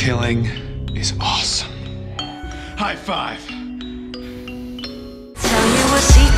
Killing is awesome. High five. Tell you a secret.